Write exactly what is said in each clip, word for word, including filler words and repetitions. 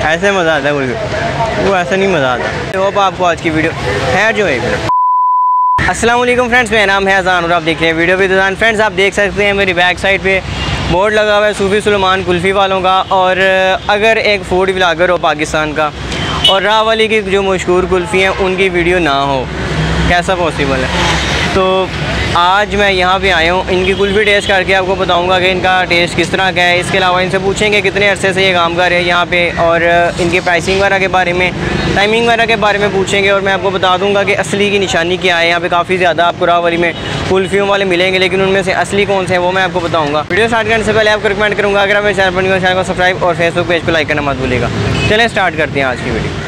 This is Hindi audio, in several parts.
ऐसे मज़ा आता है कुल्फ़ी, वो ऐसा नहीं मज़ा आता। होप आपको आज की वीडियो है जो है। अस्सलाम वालेकुम फ्रेंड्स, मेरा नाम है अज़ान और आप देख रहे हैं वीडियो विद अज़ान। फ्रेंड्स, आप देख सकते हैं मेरी बैक साइड पे बोर्ड लगा हुआ है सूफ़ी सुलेमान कुल्फ़ी वालों का। और अगर एक फूड व्लॉगर हो पाकिस्तान का और रावली की जो मशहूर कुल्फ़ी हैं उनकी वीडियो ना हो, कैसा पॉसिबल है? तो आज मैं यहाँ पे आया हूँ, इनकी कुल्फ़ी टेस्ट करके आपको बताऊँगा कि इनका टेस्ट किस तरह का है। इसके अलावा इनसे पूछेंगे कितने अरसे से ये काम कर रहे हैं यहाँ पे, और इनकी प्राइसिंग वगैरह के बारे में, टाइमिंग वगैरह के बारे में पूछेंगे। और मैं आपको बता दूँगा कि असली की निशानी क्या है। यहाँ पे काफ़ी ज़्यादा आपको रावली में कुल्फ़ियों वाले मिलेंगे, लेकिन उनमें से असली कौन से हैं वो मैं आपको बताऊँगा। वीडियो स्टार्ट करने से पहले आपको रिकमेंड करूँगा, अगर आप मेरे चैनल पर न्यू हैं, चैनल को सब्सक्राइब और फेसबुक पेज को लाइक करना मत भूलिएगा। चलें स्टार्ट करते हैं आज की वीडियो।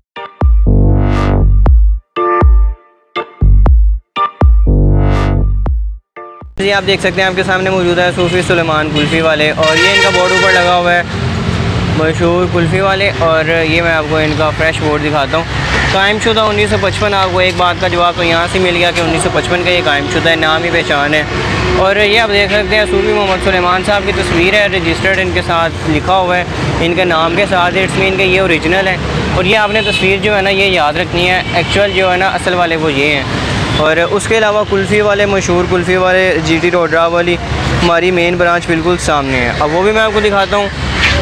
जी, आप देख सकते हैं आपके सामने मौजूद है सूफ़ी सुलेमान कुल्फ़ी वाले, और ये इनका बोर्ड ऊपर लगा हुआ है मशहूर कुल्फ़ी वाले। और ये मैं आपको इनका फ्रेश बोर्ड दिखाता हूँ। कायम शुदा उन्नीस सौ पचपन। आपको एक बात का जवाब तो यहाँ से मिल गया कि उन्नीस सौ पचपन का ये कायम शुदा है, नाम ही पहचान है। और ये आप देख सकते हैं सूफ़ी मोहम्मद सुलेमान साहब की तस्वीर है, रजिस्टर्ड इनके साथ लिखा हुआ है इनके नाम के साथ। इट्स मीन के ये ओरिजिनल है। और ये आपने तस्वीर जो है ना ये याद रखनी है, एक्चुअल जो है ना असल वाले वो ये हैं। और उसके अलावा कुल्फ़ी वाले मशहूर कुल्फ़ी वाले जीटी रोड रावली हमारी मेन ब्रांच बिल्कुल सामने है। अब वो भी मैं आपको दिखाता हूँ।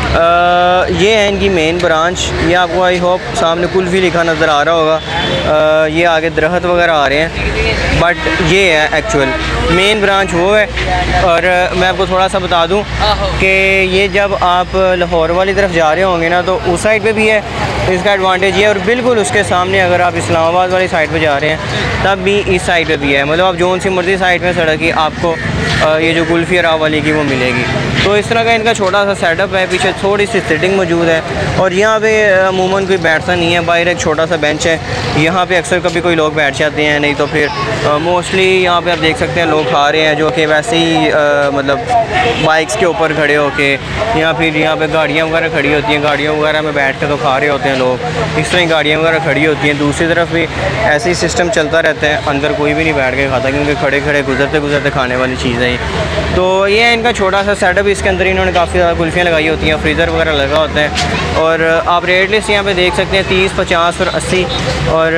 ये है इनकी मेन ब्रांच। ये आपको आई होप सामने कुल्फ़ी लिखा नज़र आ रहा होगा। आ, ये आगे दरख्त वगैरह आ रहे हैं, बट ये है एक्चुअल मेन ब्रांच वो है। और मैं आपको थोड़ा सा बता दूं कि ये जब आप लाहौर वाली तरफ जा रहे होंगे ना तो उस साइड पे भी है, इसका एडवांटेज ये है। और बिल्कुल उसके सामने अगर आप इस्लामाबाद वाली साइड पे जा रहे हैं तब भी इस साइड पे भी है। मतलब आप जोन सी मर्जी साइड में सड़क की आपको ये जो कुल्फ़ी रावली की वो मिलेगी। तो इस तरह का इनका छोटा सा सेटअप है, पीछे थोड़ी सी सिटिंग मौजूद है। और यहाँ पे अमूमन कोई बैठता नहीं है, बाहर एक छोटा सा बेंच है, यहाँ पे अक्सर कभी कोई लोग बैठ जाते हैं, नहीं तो फिर मोस्टली यहाँ पे आप देख सकते हैं लोग खा रहे हैं जो कि वैसे ही आ, मतलब बाइक्स के ऊपर खड़े होके, या फिर यहाँ पे गाड़ियाँ वगैरह खड़ी होती हैं, गाड़ियों वगैरह में बैठ कर तो खा रहे होते हैं लोग। इस तरह गाड़ियाँ वगैरह खड़ी होती हैं। दूसरी तरफ भी ऐसे ही सिस्टम चलता रहता है, अंदर कोई भी नहीं बैठ के खाता, क्योंकि खड़े खड़े गुजरते गुजरते खाने वाली चीज़ है। तो ये है इनका छोटा सा सेटअप। इसके अंदर इन्होंने काफ़ी ज़्यादा कुल्फ़ियाँ लगाई होती हैं, फ्रीज़र वगैरह लगा होता है। और आप रेट लिस्ट यहाँ पे देख सकते हैं तीस, पचास और अस्सी। और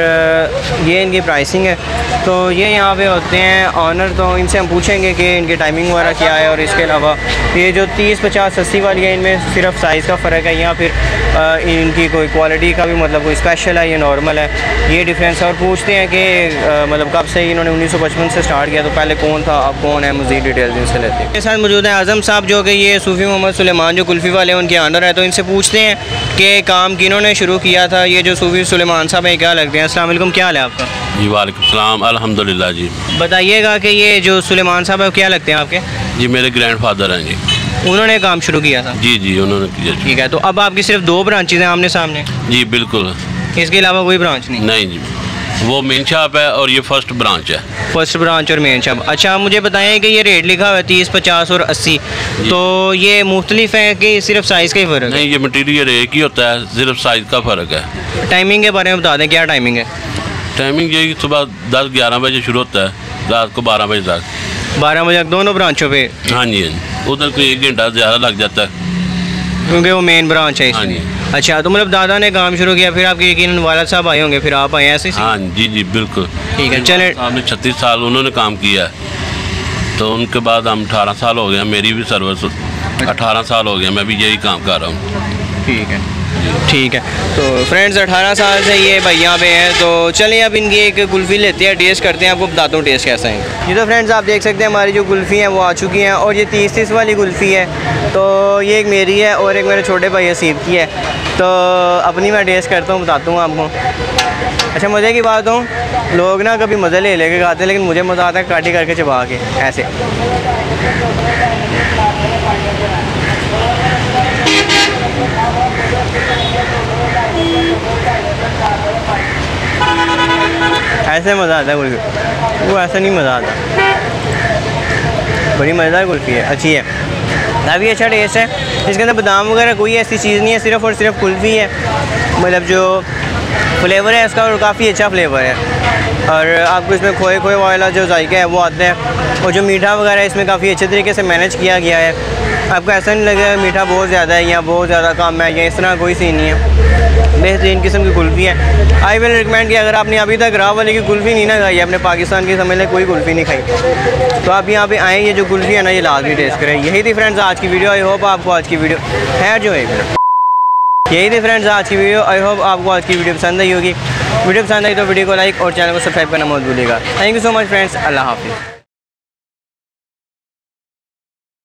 ये इनकी प्राइसिंग है। तो ये यहाँ पे होते हैं ऑनर, तो इनसे हम पूछेंगे कि इनकी टाइमिंग वगैरह क्या है। और इसके अलावा ये जो तीस, पचास, अस्सी वाली है इनमें सिर्फ साइज़ का फ़र्क है, या फिर आ, इनकी कोई क्वालिटी का भी मतलब कोई स्पेशल है, ये नॉर्मल है, ये डिफरेंस है। और पूछते हैं कि मतलब कब से इन्होंने उन्नीस सौ पचपन से स्टार्ट किया, तो पहले कौन था अब कौन है, मज़ीद डिटेल्स इनसे लेते हैं। मेरे साथ मौजूद है आज़म साहब जो कि ये सूफ़ी मोहम्मद सुलेमान जो कुल्फ़ी वाले उनके ऑनर है। तो इनसे पूछते हैं कि काम किन्होंने शुरू किया था, ये जो सूफ़ी सुलेमान साहब हैं क्या लगते हैं। अस्सलाम वालेकुम, क्या हाल है आपका? जी वालेकुम सलाम, अल्हम्दुलिल्लाह जी। बताइएगा कि ये जो सुलेमान साहब है क्या लगते हैं आपके? जी मेरे ग्रैंडफादर हैं जी। उन्होंने काम शुरू किया था? जी जी उन्होंने किया। ठीक है, तो अब आपकी सिर्फ दो ब्रांचेज हैं आमने सामने? जी बिल्कुल, इसके अलावा कोई ब्रांच नहीं? नहीं जी, वो मेन शॉप है और ये फर्स्ट ब्रांच है। फर्स्ट ब्रांच और मेन शॉप। अच्छा, मुझे बताएं कि ये रेट लिखा हुआ है तीस, पचास और अस्सी, तो ये मुख्तलिफ है कि सिर्फ साइज़ का ही फ़र्क है? नहीं, ये मटीरियल एक ही होता है, सिर्फ साइज़ का फ़र्क है। टाइमिंग के बारे में बता दें, क्या टाइमिंग है? टाइमिंग यही सुबह दस ग्यारह बजे शुरू होता है, रात को बारह बजे तक। बारह बजे तक दोनों ब्रांचों पे? हाँ जी, हाँ जी। उधर को एक घंटा ज़्यादा लग जाता है क्योंकि वो मेन ब्रांच है। हाँ जी। अच्छा, तो मतलब दादा ने काम शुरू किया, फिर आपके यकीनन वालिद साहब आए होंगे, फिर आप आए ऐसे? हाँ जी जी बिल्कुल। ठीक है, चले। आपने छत्तीस साल उन्होंने काम किया है, तो उनके बाद हम अठारह साल हो गया, मेरी भी सर्विस अठारह साल हो गया, मैं भी यही काम कर रहा हूँ। ठीक है ठीक है। तो फ्रेंड्स अठारह साल से ये भैया पे हैं। तो चलिए अब इनकी एक कुल्फ़ी लेते हैं, टेस्ट करते हैं, आपको बताता हूँ टेस्ट कैसा है। ये तो फ्रेंड्स आप देख सकते हैं हमारी जो कुल्फ़ी हैं वो आ चुकी हैं, और ये तीस तीस वाली कुल्फ़ी है। तो ये एक मेरी है और एक मेरे छोटे भाई हसीब की है। तो अपनी मैं टेस्ट करता हूँ, बताता हूँ आपको। अच्छा, मज़े की बात हो, लोग ना कभी मज़े ले लेके खाते हैं, लेकिन मुझे मज़ा आता है काटी करके चबा के ऐसे। ऐसे मज़ा आता है कुल्फ़ी, वो ऐसा नहीं मज़ा आता। बड़ी मज़ेदार कुल्फ़ी है, अच्छी है, काफ़ी अच्छा टेस्ट है। इसके अंदर बादाम वगैरह कोई ऐसी चीज़ नहीं है, सिर्फ़ और सिर्फ कुल्फ़ी है। मतलब जो फ्लेवर है इसका, और काफ़ी अच्छा फ्लेवर है। और आपको इसमें खोए खोए वाला जो जायका है वो आता है, और जो मीठा वगैरह है इसमें काफ़ी अच्छे तरीके से मैनेज किया गया है। आपको ऐसा नहीं लगेगा मीठा बहुत ज़्यादा है या बहुत ज़्यादा कम है या इस तरह कोई सीन नहीं है। बेहतरीन किस्म की कुल्फ़ी है। आई विल रिकमेंड कि अगर आपने अभी तक राव वाले की कुल्फ़ी नहीं ना खाई, अपने पाकिस्तान की समझ लें कोई कुल्फ़ी नहीं खाई, तो आप यहाँ पे आएँ, ये जो कुल्फ़ी है ना ये लाजमी टेस्ट करें। यही थी फ्रेंड्स आज की वीडियो। आई होप आपको आज की वीडियो है जो है यही थी फ्रेंड्स आज की वीडियो। आई होप आपको आज की वीडियो पसंद आई होगी। वीडियो पसंद आई तो वीडियो को लाइक और चैनल को सब्सक्राइब करना मत भूलिएगा। Thank you so much friends. अल्लाह हाफिज़।